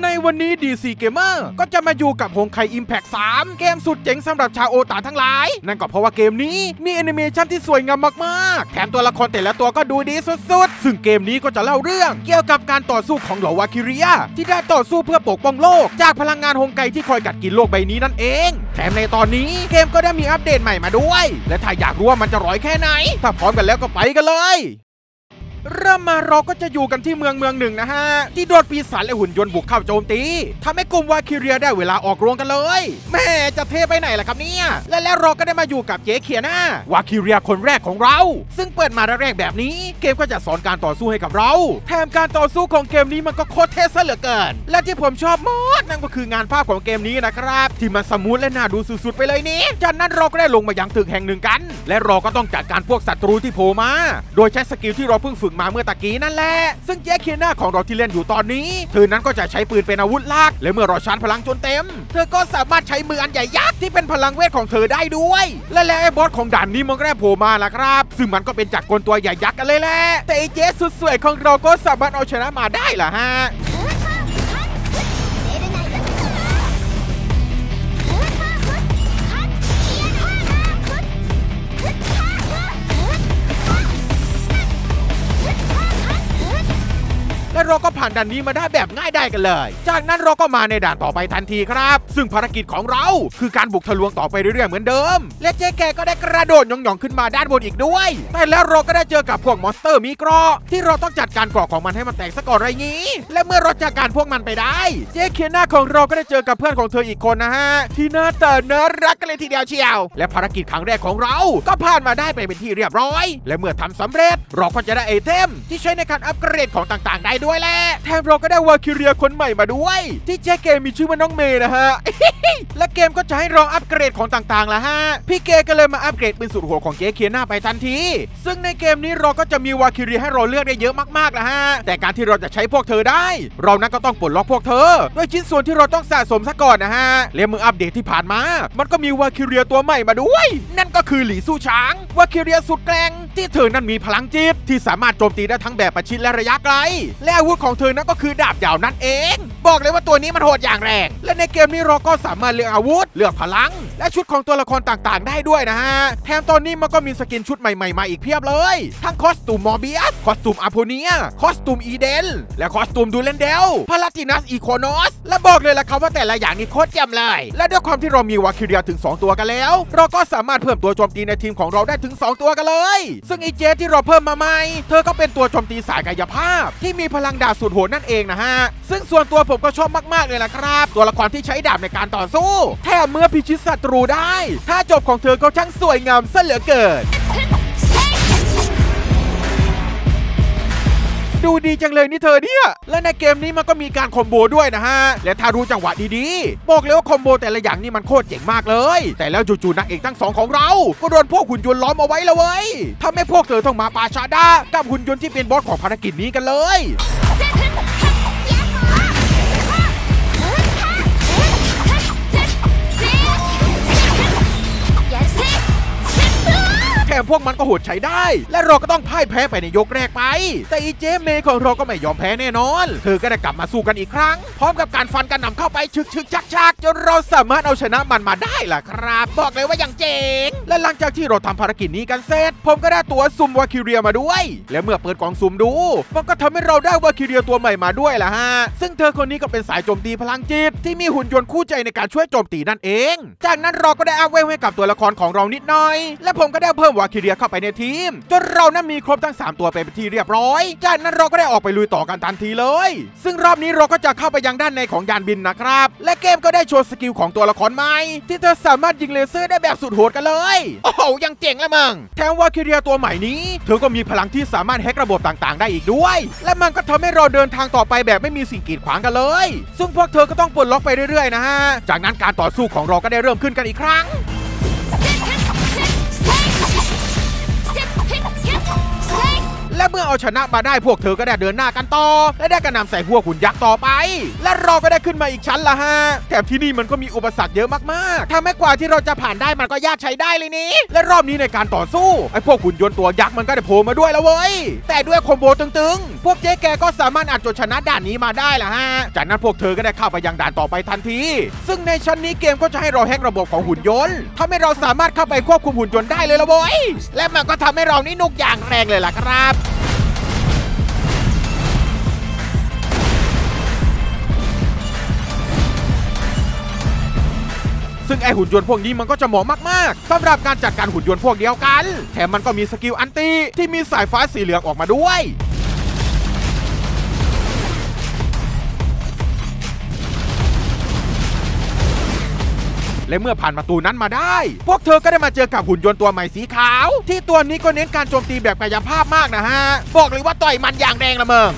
ในวันนี้ DC Gamer ก็จะมาอยู่กับฮงไค Impact 3 เกมสุดเจ๋งสำหรับชาวโอตาทั้งหลายนั่นก็เพราะว่าเกมนี้มีแอนิเมชันที่สวยงามมากๆแถมตัวละครแต่ละตัวก็ดูดีสุดๆซึ่งเกมนี้ก็จะเล่าเรื่องเกี่ยวกับการต่อสู้ของเหล่าวาคิเรียที่ได้ต่อสู้เพื่อปกป้องโลกจากพลังงานฮงไคที่คอยกัดกินโลกใบนี้นั่นเองแถมในตอนนี้เกมก็ได้มีอัปเดตใหม่มาด้วยและถ้าอยากรู้ว่ามันจะร้อยแค่ไหนถ้าพร้อมกันแล้วก็ไปกันเลยเริ่มมาเราก็จะอยู่กันที่เมืองหนึ่งนะฮะที่โดนปีศาจและหุ่นยนต์บุกเข้าโจมตีทำให้กลุ่มวาคิเรียได้เวลาออกโรงกันเลยแม่จะเทไปไหนล่ะครับเนี่ยแล้วเราก็ได้มาอยู่กับเจเคียนาวาคิเรียคนแรกของเราซึ่งเปิดมาแรกๆแบบนี้เกมก็จะสอนการต่อสู้ให้กับเราแถมการต่อสู้ของเกมนี้มันก็โคตรเท่ซะเหลือเกินและที่ผมชอบมากนั่นก็คืองานภาพของเกมนี้นะครับที่มันสมูทและน่าดูสุดๆไปเลยนี่จากนั้นเราก็ได้ลงมายังตึกแห่งหนึ่งกันและเราก็ต้องจัดการพวกศัตรูที่โผล่มาโดยใช้สกิลที่เราเพิ่งฝึกมาเมื่อตะกี้นั่นแหละซึ่งเจเคียนาของเราที่เล่นอยู่ตอนนี้เธอนั้นก็จะใช้ปืนเป็นอาวุธหลักและเมื่อเราชาร์จพลังจนเต็มเธอก็สามารถใช้มืออันใหญ่ยักษ์ที่เป็นพลังเวทของเธอได้ด้วยและไอ้บอสของด่านนี้มันก็ได้โผล่มาแล้วครับซึ่งมันก็เป็นจักรกลตัวใหญ่ยักษ์กันเลยแหละแต่ไอ้เจสุดสวยของเราก็สามารถเอาชนะมาได้ล่ะฮะและเราก็ผ่านด่านนี้มาได้แบบง่ายได้กันเลยจากนั้นเราก็มาในด่านต่อไปทันทีครับซึ่งภารกิจของเราคือการบุกทะลวงต่อไปเรื่อยๆเหมือนเดิมและเจ๊แกก็ได้กระโดดหย่องๆขึ้นมาด้านบนอีกด้วยแต่แล้วเราก็ได้เจอกับพวกมอนสเตอร์มีเกราะที่เราต้องจัดการเกราะของมันให้มันแตกซะก่อนไรงี้และเมื่อเราจัดการพวกมันไปได้เจ๊เคียนาของเราก็ได้เจอกับเพื่อนของเธออีกคนนะฮะที่หน้าตาน่ารักกันเลยทีเดียวเชียวและภารกิจครั้งแรกของเราก็ผ่านมาได้ไปเป็นที่เรียบร้อยและเมื่อทำสำเร็จเราก็จะได้ไอเทมที่ใช้ในการอัปเกรดของต่างๆได้ด้วยแหละแถมเราก็ได้วาคิเรียคนใหม่มาด้วยที่เจ๊เกมีชื่อว่าน้องเมย์นะฮะ และเกมก็จะให้เราอัปเกรดของต่างๆละฮะพี่เกก็เลยมาอัปเกรดเป็นสุดหัวของเจ๊เคียนาไปทันทีซึ่งในเกมนี้เราก็จะมีวาคิเรียให้เราเลือกได้เยอะมากๆละฮะแต่การที่เราจะใช้พวกเธอได้เรานั้นก็ต้องปลดล็อกพวกเธอด้วยชิ้นส่วนที่เราต้องสะสมซะก่อนนะฮะและเมื่ออัปเดตที่ผ่านมามันก็มีวาคิเรียตัวใหม่มาด้วยนั่นก็คือหลี่สู้ช้างวาคิเรียสุดแกร่งที่เธอนั้นมีพลังจิตที่สามารถโจมตีได้ทั้งแบบประชิดและระยะไกลและอาวุธของเธอนั้นก็คือดาบยาวนั่นเองบอกเลยว่าตัวนี้มันโหดอย่างแรงและในเกมนี้เราก็สามารถเลือกอาวุธเลือกพลังและชุดของตัวละครต่างๆได้ด้วยนะฮะแถมตอนนี้มันก็มีสกินชุดใหม่ๆมาอีกเพียบเลยทั้งคอสตูมมอร์เบียสคอสตูมอาโพเนียคอสตูมอีเดนและคอสตูมดูเลนเดลพาลาตินัสอีโคโนสและบอกเลยละครับว่าแต่ละอย่างนี่โคตรเจ๋งเลยและด้วยความที่เรามีวาคิเรียถึง2ตัวกันแล้วเราก็สามารถเพิ่มตัวโจมตีในทีมของเราได้ถึง2ตัวกันเลยซึ่งอีเจที่เราเพิ่มมาใหม่เธอก็เป็นตัวโจมตีสายกายภาพที่มีพลังดาบสุดโหดนั่นเองนะฮะซึ่งส่วนตัวผมก็ชอบมากๆเลยล่ะครับตัวละครที่ใช้ดาบในการต่อสู้แถมเมื่อพิชิตศัตรูได้ถ้าจบของเธอก็ช่างสวยงามซะเหลือเกินดูดีจังเลยนี่เธอเนี่ยและในเกมนี้มันก็มีการคอมโบด้วยนะฮะและถ้ารู้จังหวะดีๆบอกเลยว่าคอมโบแต่ละอย่างนี่มันโคตรเจ๋งมากเลยแต่แล้วจู่ๆนางเอกทั้ง2ของเราก็โดนพวกหุ่นยนต์ล้อมเอาไว้แล้วเว้ยทำให้พวกเธอต้องมาปาชาดากับหุ่นยนต์ที่เป็นบอสของภารกิจนี้กันเลยแถมพวกมันก็โหดใช้ได้และเราก็ต้องพ่ายแพ้ไปในยกแรกไปแต่อีเจเมย์ของเราก็ไม่ยอมแพ้แน่นอนเธอก็ได้กลับมาสู้กันอีกครั้งพร้อมกับการฟันกันนำเข้าไปชึกชักจนเราสามารถเอาชนะมันมาได้ล่ะครับบอกเลยว่าอย่างเจ๋งและหลังจากที่เราทำภารกิจนี้กันเสร็จผมก็ได้ตัวซุ่มวาคิเรียมาด้วยและเมื่อเปิดกล่องซุ่มดูมันก็ทำให้เราได้วาคิเรียตัวใหม่มาด้วยล่ะฮะซึ่งเธอคนนี้ก็เป็นสายโจมตีพลังจิตที่มีหุ่นยนต์คู่ใจในการช่วยโจมตีนั่นเองจากนั้นเราก็ได้อัพเวลให้กับตัวละครของเรานิดหน่อยและผมก็ได้เพิ่มวาคิเรียเข้าไปในทีมจนเรานั้นมีครบทั้ง3ตัวไปเป็นที่เรียบร้อยจากนั้นเราก็ได้ออกไปลุยต่อกันทันทีเลยซึ่งรอบนี้เราก็จะเข้าไปยังด้านในของยานบินนะครับและเกมก็ได้โชว์สกิลของตัวละครใหม่ที่เธอสามารถยิงเลเซอร์ได้แบบสุดโหดกันเลยโอ้โหยังเจ๋งละมึงแถมวาคิเรียตัวใหม่นี้เธอก็มีพลังที่สามารถแฮกระบบต่างๆได้อีกด้วยและมันก็ทำให้เราเดินทางต่อไปแบบไม่มีสิ่งกีดขวางกันเลยซึ่งพวกเธอก็ต้องปลดล็อกไปเรื่อยๆนะฮะจากนั้นการต่อสู้ของเราก็ได้เริ่มขึ้นกันอีกครั้งและเมื่อเอาชนะมาได้พวกเธอก็ได้เดินหน้ากันต่อและได้กระหน่ำใส่พวกหุ่นยักษ์ต่อไปและเราก็ได้ขึ้นมาอีกชั้นละฮะแถมที่นี่มันก็มีอุปสรรคเยอะมากๆทำให้กว่าที่เราจะผ่านได้มันก็ยากใช้ได้เลยนี้และรอบนี้ในการต่อสู้ไอ้พวกหุ่นยนต์ตัวยักษ์มันก็ได้โผล่มาด้วยแล้วเว้ยแต่ด้วยคอมโบตึงๆพวกเจ๊แกก็สามารถอัดจนชนะด่านนี้มาได้ละฮะจากนั้นพวกเธอก็ได้เข้าไปยังด่านต่อไปทันทีซึ่งในชั้นนี้เกมก็จะให้เราแฮกระบบของหุ่นยนต์ทำให้เราสามารถเข้าไปควบคุมหุ่นยนต์ได้เลยละเว้ยและมันก็ทำให้เรานี่นุกอย่างแรงเลยล่ะครับซึ่งไอหุ่นยนต์พวกนี้มันก็จะเหมาะมากๆสำหรับการจัดการหุ่นยนต์พวกเดียวกันแถมมันก็มีสกิลอันตีที่มีสายฟ้าสีเหลืองออกมาด้วยและเมื่อผ่านประตูนั้นมาได้พวกเธอก็ได้มาเจอกับหุ่นยนต์ตัวใหม่สีขาวที่ตัวนี้ก็เน้นการโจมตีแบบกายภาพมากนะฮะบอกเลยว่าต่อยมันอย่างแรงละเมิง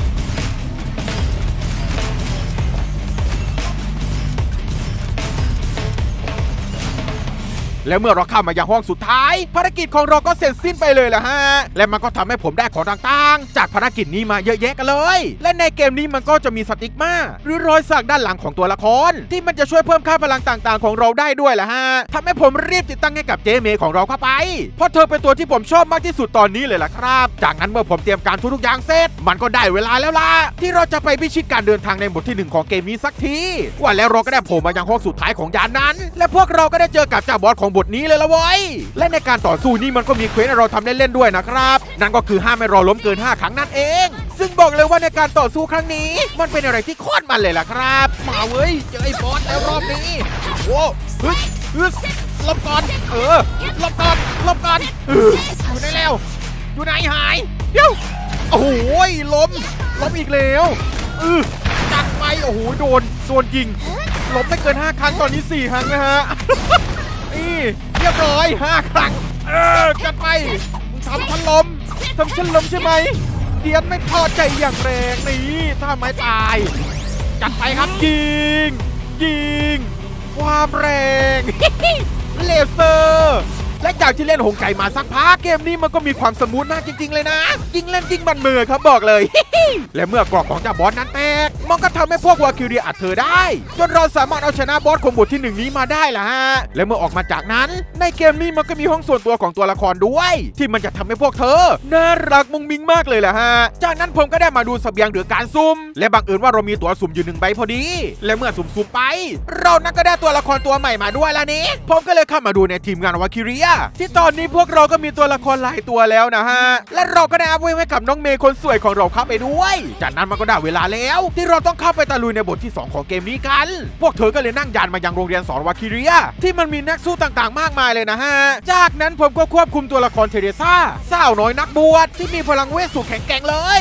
และเมื่อเราเข้ามายังห้องสุดท้ายภารกิจของเราก็เสร็จสิ้นไปเลยล่ะฮะและมันก็ทำให้ผมได้ของต่างๆจากภารกิจนี้มาเยอะแยะกันเลยและในเกมนี้มันก็จะมีสติ๊กมาหรือรอยสักด้านหลังของตัวละครที่มันจะช่วยเพิ่มค่าพลังต่างๆของเราได้ด้วยล่ะฮะทำให้ผมรีบติดตั้งให้กับเจเมย์ของเราเข้าไปเพราะเธอเป็นตัวที่ผมชอบมากที่สุดตอนนี้เลยล่ะครับจากนั้นเมื่อผมเตรียมการทุกอย่างเสร็จมันก็ได้เวลาแล้วล่ะที่เราจะไปพิชิตการเดินทางในบทที่1ของเกมนี้สักทีว่าแล้วเราก็ได้โผล่มายังห้องสุดท้ายของยานนั้นและพวกเราก็ได้เจอกับเจ้าบอสของบทนี้เลยละเว้ยและในการต่อสู้นี้มันก็มีเควสให้เราทำเล่นๆด้วยนะครับนั่นก็คือห้ามไม่รอล้มเกิน5 ครั้งนั่นเองซึ่งบอกเลยว่าในการต่อสู้ครั้งนี้มันเป็นอะไรที่โคตรมันเลยล่ะครับมาเว้ยเจอไอ้บอสแล้วรอบนี้โว้ฮึดหลบก่อนหลบก่อนอยู่ไหนแล้วอยู่ไหนหายเดี๋ยวโอ้โหล้มอีกแล้วจัดไปโอ้โหโดนยิงล้มไม่เกิน5 ครั้งตอนนี้4 ครั้งนะฮะนี่เรียบร้อย5 ครั้งจัดไปมึงทำฉันล้มใช่ไหมเดียนไม่พอใจอย่างแรงนี่ถ้าไม่ตายจัดไปครับยิงความแรงเลเซอร์และจากที่เล่นหงไก่มาสักพักเกมนี้มันก็มีความสมูทมากจริงๆเลยนะยิงเล่นยิงมันมือครับบอกเลยและเมื่อกรอกของเจ้าบอสนั้นแตกมันก็ทำให้พวกวาคิเรียอัดเธอได้จนเราสามารถเอาชนะบอสของบทที่1นี้มาได้ล่ะฮะและเมื่อออกมาจากนั้นในเกมนี้มันก็มีห้องส่วนตัวของตัวละครด้วยที่มันจะทำให้พวกเธอน่ารักมุ้งมิ้งมากเลยล่ะฮะจากนั้นผมก็ได้มาดูเสบียงหรือการซุ่มและบังเอิญว่าเรามีตั๋วสุ่มอยู่1 ใบพอดีและเมื่อสุ่มไปเรานั้นก็ได้ตัวละครตัวใหม่มาด้วยล่ะนี้ผมก็เลยเข้ามาดูในทีมงานวาคิเรียที่ตอนนี้พวกเราก็มีตัวละครหลายตัวแล้วนะฮะและเราก็ได้อัพไว้ให้กับน้องเมย์คนสวยของเราเข้าไปด้วยจากนั้นมันก็ได้เวลาแล้วที่เราต้องเข้าไปตะลุยในบทที่2ของเกมนี้กันพวกเธอก็เลยนั่งยานมายังโรงเรียนสอนวาคิเรียที่มันมีนักสู้ต่างๆมากมายเลยนะฮะจากนั้นผมก็ควบคุมตัวละครเทเรซ่าสาวน้อยนักบวชที่มีพลังเวทสูงแข็งแกร่งเลย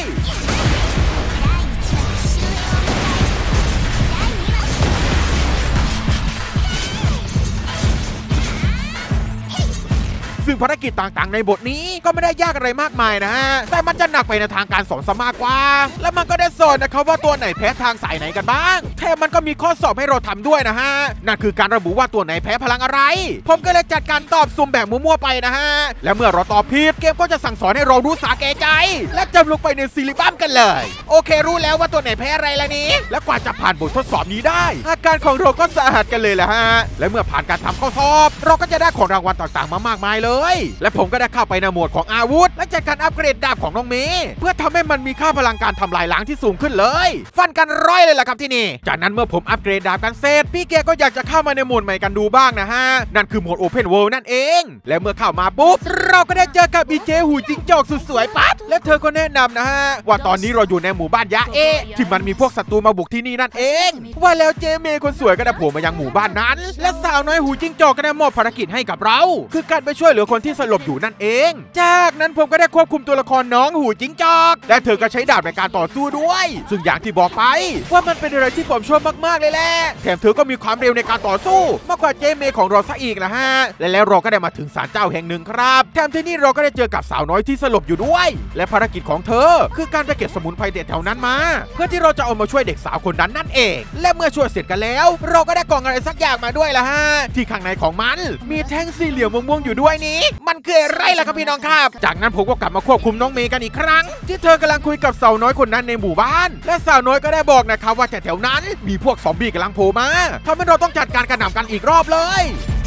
ซึ่งภารกิจต่างๆในบทนี้ก็ไม่ได้ยากอะไรมากมายนะฮะแต่มันจะหนักไปในทางการสอนซะมากกว่าและมันก็ได้สอนนะครับว่าตัวไหนแพ้ทางสายไหนกันบ้างแถมมันก็มีข้อสอบให้เราทำด้วยนะฮะนั่นคือการระบุว่าตัวไหนแพ้พลังอะไรผมก็เลยจัดการตอบสุ่มแบบมั่วๆไปนะฮะและเมื่อเราตอบผิดเกมก็จะสั่งสอนให้เรารู้สาแก่ใจและจำลงไปในซิลิบัมกันเลยโอเครู้แล้วว่าตัวไหนแพ้อะไรละนี้และกว่าจะผ่านบททดสอบนี้ได้อาการของเราก็สาหัสกันเลยแหละฮะและเมื่อผ่านการทำข้อสอบเราก็จะได้ของรางวัลต่างๆมามากมายเลยและผมก็ได้เข้าไปในโหมดของอาวุธและจัดการอัปเกรดดาบของน้องเมย์เพื่อทำให้มันมีค่าพลังการทำลายล้างที่สูงขึ้นเลยฟันกันร้อยเลยล่ะครับที่นี่จากนั้นเมื่อผมอัปเกรดดาบกันเสร็จพี่แกก็อยากจะเข้ามาในโหมดใหม่กันดูบ้างนะฮะนั่นคือโหมด Open World นั่นเองและเมื่อเข้ามาปุ๊บเราก็ได้เจอกับอีเจหูจิงจอกสุดสวยปั๊ดและเธอก็แนะนำนะฮะว่าตอนนี้เราอยู่ในหมู่บ้านยะเอที่มันมีพวกศัตรูมาบุกที่นี่นั่นเองว่าแล้วเจเมย์คนสวยก็ได้โผล่มายังหมู่บ้านนั้นและสาวน้อยหูจิงจอกก็ได้มอบภารกิจให้กับเราคือการไปช่วยเหลือคนที่สลบอยู่นั่นเองจากนั้นผมก็ได้ควบคุมตัวละครน้องหูจิงจอกและเธอก็ใช้ดาบในการต่อสู้ด้วยซึ่งอย่างที่บอกไปว่ามันเป็นอะไรที่ผมชอบมากๆเลยแหละแถมเธอก็มีความเร็วในการต่อสู้มากกว่าเจเมย์ของเราซะอีกนะฮะและแล้วเราก็ได้มาถึงศาลเจ้าแห่งหนึ่งครับแถมที่นี่เราก็ได้เจอกับสาวน้อยที่สลบอยู่ด้วยและภารกิจของเธอคือการไปเก็บสมุนไพรเด็ดแถวนั้นมาเพื่อที่เราจะเอามาช่วยเด็กสาวคนนั้นนั่นเองและเมื่อช่วยเสร็จกันแล้วเราก็ได้กล่องอะไรสักอย่างมาด้วยละฮะที่ข้างในของมันมีแท่งสี่เหลี่ยมม่วงๆอยู่ด้วยนี้มันคืออะไรล่ะครับพี่น้องครับจากนั้นผมก็กลับมาควบคุมน้องเมย์กันอีกครั้งที่เธอกำลังคุยกับสาวน้อยคนนั้นในหมู่บ้านและสาวน้อยก็ได้บอกนะครับว่าแถวๆนั้นมีพวกซอมบี้กำลังโผล่มาทำให้เราต้องจัดการกระหน่ำกันอีกรอบเลย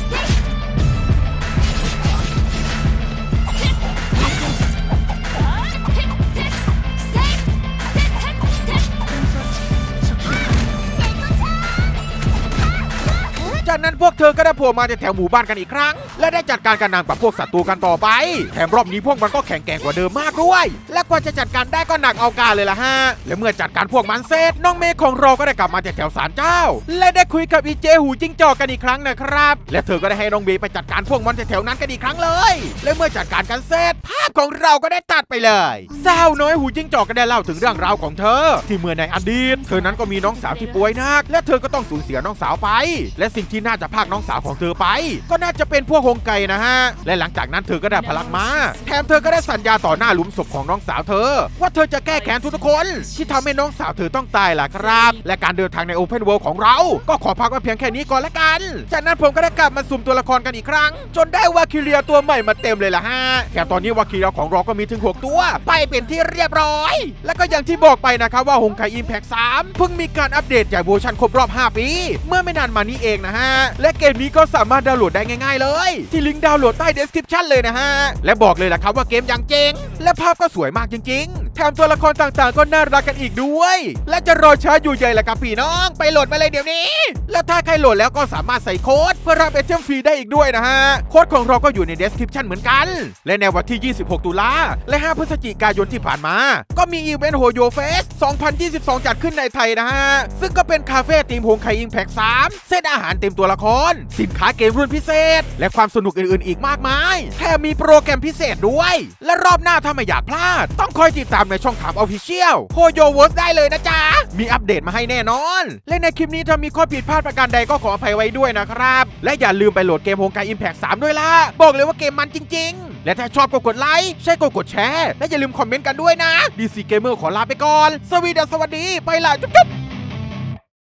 จากนั้นพวกเธอก็ได้โผล่มาจากแถวหมู่บ้านกันอีกครั้งและได้จัดการกระหน่ำกับพวกศัตรูกันต่อไปแถมรอบนี้พวกมันก็แข็งแกร่งกว่าเดิมมากด้วยและกว่าจะจัดการได้ก็หนักเอาการเลยล่ะฮะและเมื่อจัดการพวกมันเสร็จน้องเมย์ของเราก็ได้กลับมาจากแถวศาลเจ้าและได้คุยกับอีเจหูจิ้งจอกกันอีกครั้งนะครับและเธอก็ได้ให้น้องเมย์ไปจัดการพวกมันแถวนั้นกันอีกครั้งเลยและเมื่อจัดการกันเสร็จภาพของเราก็ได้ตัดไปเลยสาวน้อยหูจิ้งจอกก็ได้เล่าถึงเรื่องราวของเธอที่เมื่อในอดีตเธอนั้นก็มีน้องสาวที่ป่วยหนักและเธอก็ต้องสูญเสียน้องสาวไปและสิ่งที่น่าจะพากน้องสาวของเธอไปก็น่าจะเป็นพวกฮงไกนะฮะและหลังจากนั้นเธอก็ได้พลังมาแถมเธอก็ได้สัญญาต่อหน้าหลุมศพของน้องสาวเธอว่าเธอจะแก้แค้นทุกคนที่ทำให้น้องสาวเธอต้องตายล่ะครับและการเดินทางใน Open World ของเราก็ขอพักไว้เพียงแค่นี้ก่อนละกันจากนั้นผมก็ได้กลับมาสุ่มตัวละครกันอีกครั้งจนได้วาคิเลียตัวใหม่มาเต็มเลยล่ะฮะแถมตอนนี้วาคิเลียของเราก็มีถึง6ตัวไปเป็นที่เรียบร้อยและก็อย่างที่บอกไปนะครับว่าฮงไกอิมแพค3เพิ่งมีการอัปเดตใหญ่เวอร์ชันครบรอบ5ปีเมื่อไม่นานมานี้เองนะฮะและเกมนี้ก็สามารถดาวน์โหลดได้ง่ายๆเลยที่ลิงก์ดาวน์โหลดใต้ description เลยนะฮะและบอกเลยล่ะครับว่าเกมอย่างเจ๋งและภาพก็สวยมากจริงๆแถมตัวละครต่างๆก็น่ารักกันอีกด้วยและจะรอช้าอยู่ใหญ่ล่ะครับพี่น้องไปโหลดมาเลยเดี๋ยวนี้และถ้าใครโหลดแล้วก็สามารถใส่โค้ดเพื่อรับไอเทมฟรีได้อีกด้วยนะฮะโค้ดของเราก็อยู่ใน description เหมือนกันและในวันที่26ตุลาและ5พฤศจิกายนที่ผ่านมาก็มีอีเวนต์โฮโยเฟส2022จัดขึ้นในไทยนะฮะซึ่งก็เป็นคาเฟ่ทีมฮงไคอิมแพค3เซตอาหารเต็มตัวละครสินค้าเกมรุ่นพิเศษและความสนุกอื่นๆอีกมากมายแถมมีโปรแกรมพิเศษด้วยและรอบหน้าถ้าไม่อยากพลาดต้องคอยติดตามในช่องถาม Official โฮโยเวิร์สได้เลยนะจ๊ะมีอัปเดตมาให้แน่นอนและในคลิปนี้ถ้ามีข้อผิดพลาดประการใดก็ขออภัยไว้ด้วยนะครับและอย่าลืมไปโหลดเกมฮงไกอิมแพค3ด้วยล่ะบอกเลยว่าเกมมันจริงๆและถ้าชอบก็กดไลค์ใช่ก็กดแชร์และอย่าลืมคอมเมนต์กันด้วยนะ DC Gamer ขอลาไปก่อนสวัสดีไปละจุ๊บ